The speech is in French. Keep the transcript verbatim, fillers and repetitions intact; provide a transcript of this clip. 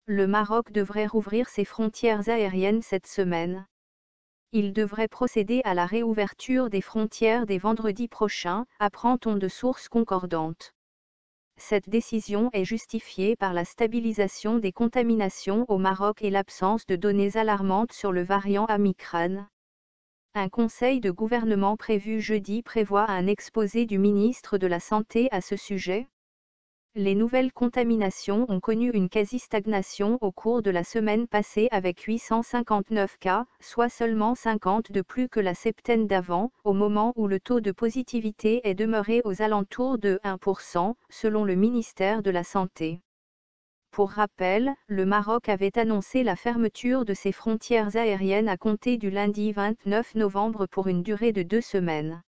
Le Maroc devrait rouvrir ses frontières aériennes cette semaine. Il devrait procéder à la réouverture des frontières dès vendredi prochain, apprend-on de sources concordantes. Cette décision est justifiée par la stabilisation des contaminations au Maroc et l'absence de données alarmantes sur le variant Omicron. Un conseil de gouvernement prévu jeudi prévoit un exposé du ministre de la Santé à ce sujet. Les nouvelles contaminations ont connu une quasi-stagnation au cours de la semaine passée avec huit cent cinquante-neuf cas, soit seulement cinquante de plus que la septaine d'avant, au moment où le taux de positivité est demeuré aux alentours de un pour cent, selon le ministère de la Santé. Pour rappel, le Maroc avait annoncé la fermeture de ses frontières aériennes à compter du lundi vingt-neuf novembre pour une durée de deux semaines.